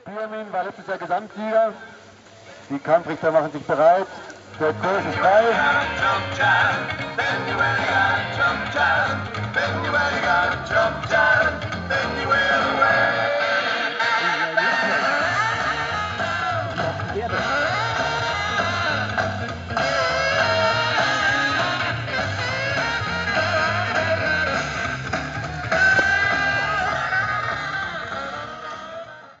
Pirmin war letztes Jahr Gesamtsieger. Die Kampfrichter machen sich bereit. Der Kurs ist frei. Jump, jump,